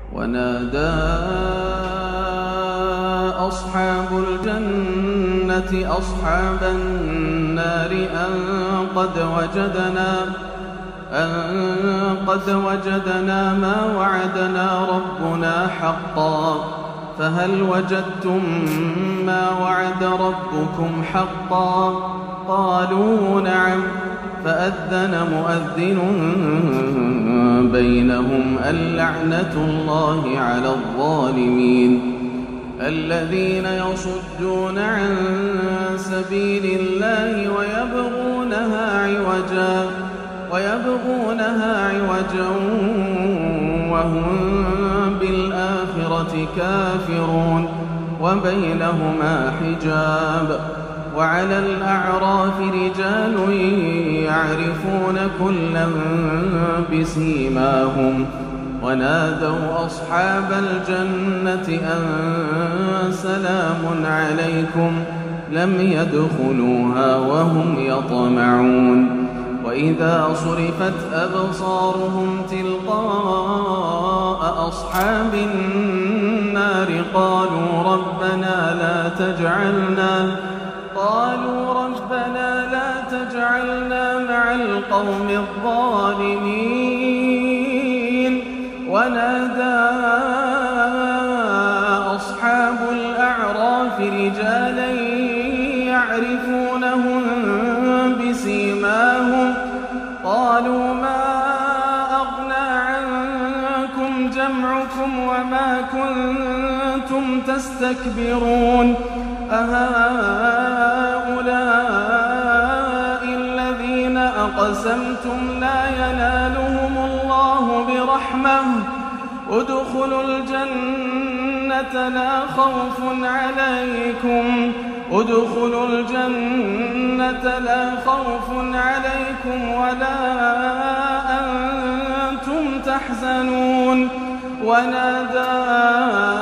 ونادى أصحاب الجنة أصحاب النار أن قد وجدنا ما وعدنا ربنا حقا فهل وجدتم ما وعد ربكم حقا؟ قالوا نعم. فأذن مؤذن بينهم اللعنة الله على الظالمين. الذين يصدون عن سبيل الله ويبغونها عوجا وهم بالآخرة كافرون وبينهما حجاب. وعلى الأعراف رجال يعرفون كلا بسيماهم ونادوا أصحاب الجنة أن سلام عليكم لم يدخلوها وهم يطمعون. وإذا صرفت أبصارهم تلقاء أصحاب النار قالوا ربنا لا تجعلنا مع القوم الظالمين. ونادى أصحاب الأعراف رجالا يعرفونهم بسيماهم قالوا ما أغنى عنكم جمعكم وما كنتم تستكبرون أهؤلاء الذين أقسمتم لا ينالهم الله برحمة ادخلوا الجنة لا خوف عليكم ولا أنتم تحزنون. ونادى